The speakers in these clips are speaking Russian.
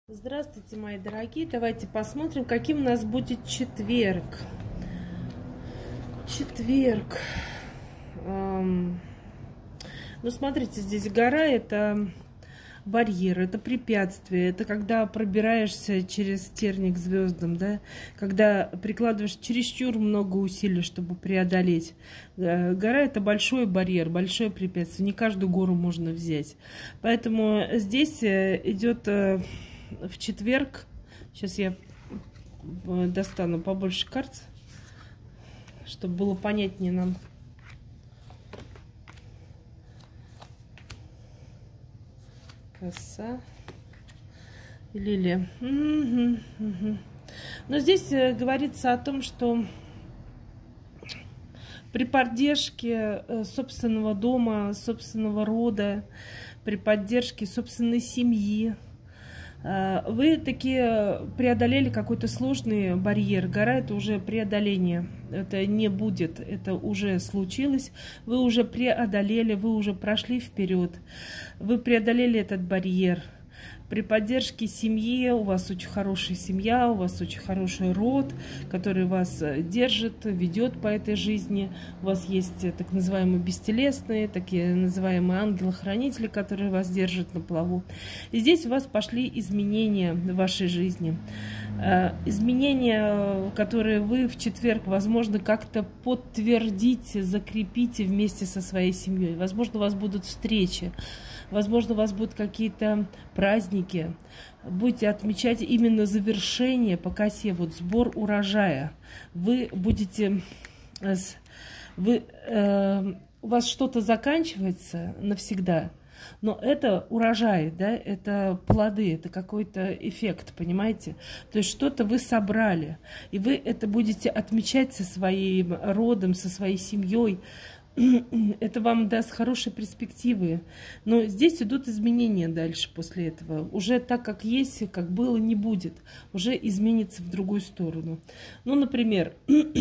Здравствуйте, мои дорогие. Давайте посмотрим, каким у нас будет четверг. Четверг. Ну, смотрите, здесь гора – это барьер, это препятствие. Это когда пробираешься через терник к звездам, да? Когда прикладываешь чересчур много усилий, чтобы преодолеть. Гора – это большой барьер, большое препятствие. Не каждую гору можно взять. Поэтому здесь идет в четверг. Сейчас я достану побольше карт, чтобы было понятнее нам. Коса и лилия. Но здесь говорится о том, что при поддержке собственного дома, собственного рода, при поддержке собственной семьи, вы таки преодолели какой-то сложный барьер. Гора – это уже преодоление. Это не будет, это уже случилось. Вы уже преодолели, вы уже прошли вперед. Вы преодолели этот барьер. При поддержке семьи, у вас очень хорошая семья, у вас очень хороший род, который вас держит, ведет по этой жизни. У вас есть так называемые бестелесные, такие называемые ангелы-хранители, которые вас держат на плаву. И здесь у вас пошли изменения в вашей жизни. Изменения, которые вы в четверг, возможно, как-то подтвердите, закрепите вместе со своей семьей. Возможно, у вас будут встречи. Возможно, у вас будут какие-то праздники. Будете отмечать именно завершение по косе, вот сбор урожая. Вы будете... у вас что-то заканчивается навсегда, но это урожай, да, это плоды, это какой-то эффект, понимаете? То есть что-то вы собрали, и вы это будете отмечать со своим родом, со своей семьей. Это вам даст хорошие перспективы. Но здесь идут изменения дальше после этого. Уже так, как есть, как было, не будет. Уже изменится в другую сторону. Ну, например,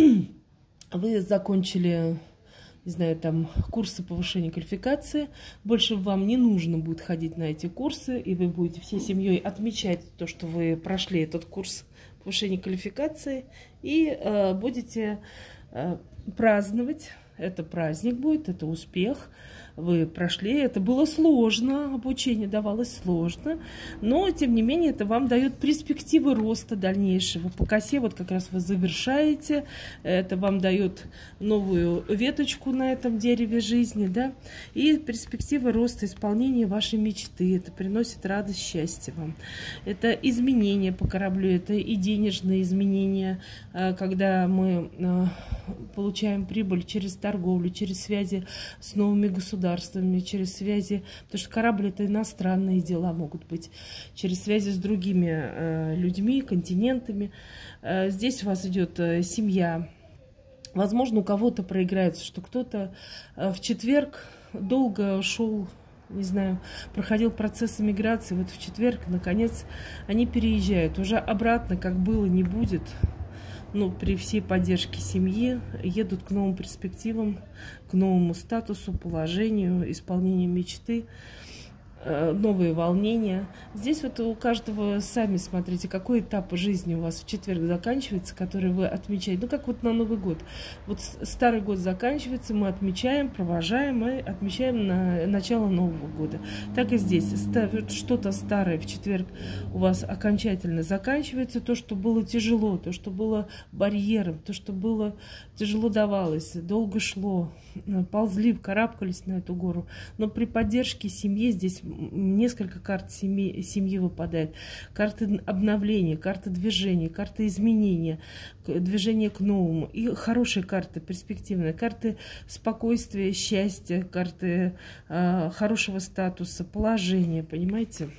вы закончили, не знаю, там, курсы повышения квалификации. Больше вам не нужно будет ходить на эти курсы. И вы будете всей семьей отмечать то, что вы прошли этот курс повышения квалификации. И будете праздновать. Это праздник будет, это успех. Вы прошли, это было сложно, обучение давалось сложно, но, тем не менее, это вам дает перспективы роста дальнейшего. По косе вот как раз вы завершаете, это вам дает новую веточку на этом дереве жизни, да, и перспективы роста, исполнения вашей мечты. Это приносит радость, счастье вам. Это изменения по кораблю, это и денежные изменения, когда мы получаем прибыль через торговлю, через связи с новыми государствами, через связи, потому что корабль — это иностранные дела могут быть, через связи с другими людьми, континентами. Здесь у вас идет семья. Возможно, у кого-то проиграется, что кто-то в четверг долго шел, не знаю, проходил процесс эмиграции, вот в четверг, наконец, они переезжают. Уже обратно, как было, не будет. Но при всей поддержке семьи едут к новым перспективам, к новому статусу, положению, исполнению мечты, новые волнения. Здесь вот у каждого сами смотрите, какой этап жизни у вас в четверг заканчивается, который вы отмечаете. Ну, как вот на Новый год. Вот старый год заканчивается, мы отмечаем, провожаем и отмечаем на начало Нового года. Так и здесь. Что-то старое в четверг у вас окончательно заканчивается. То, что было тяжело, то, что было барьером, то, что было тяжело давалось, долго шло, ползли, карабкались на эту гору. Но при поддержке семьи здесь несколько карт семьи выпадает. Карты обновления, карты движения, карты изменения, движения к новому. И хорошие карты, перспективные. Карты спокойствия, счастья, карты хорошего статуса, положения, понимаете?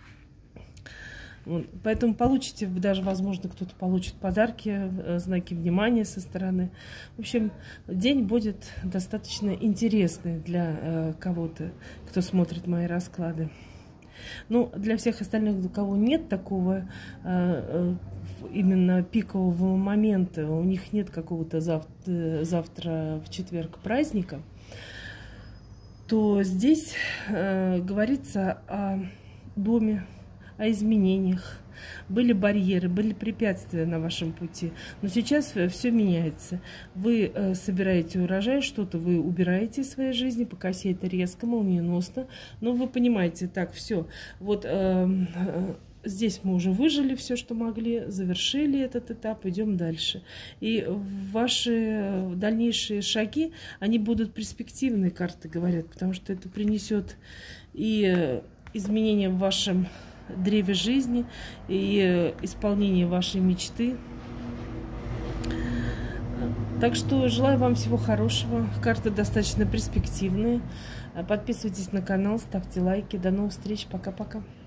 Вот. Поэтому получите, даже, возможно, кто-то получит подарки, знаки внимания со стороны. В общем, день будет достаточно интересный для кого-то, кто смотрит мои расклады. Ну, для всех остальных, у кого нет такого именно пикового момента, у них нет какого-то завтра в четверг праздника, то здесь говорится о доме, о изменениях. Были барьеры, были препятствия на вашем пути. Но сейчас все меняется. Вы собираете урожай, что-то вы убираете из своей жизни, пока это резко, молниеносно. Но вы понимаете, так, все. Вот здесь мы уже выжили все, что могли, завершили этот этап, идем дальше. И ваши дальнейшие шаги, они будут перспективные, карты говорят, потому что это принесет и изменения в вашем древе жизни, и исполнение вашей мечты. Так что желаю вам всего хорошего. Карты достаточно перспективные. Подписывайтесь на канал, ставьте лайки. До новых встреч. Пока-пока.